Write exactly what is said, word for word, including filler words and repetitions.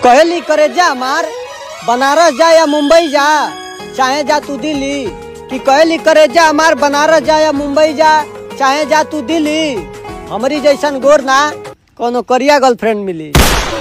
कहली करे जा मार बनारस जा या मुंबई जा, चाहे जा तू दिल्ली। कि कहली करे जा मार बनारस जा या मुंबई जा, चाहे जा तू दिल्ली। हमारी जैसन गोर ना कोनो करिया गर्लफ्रेंड मिली।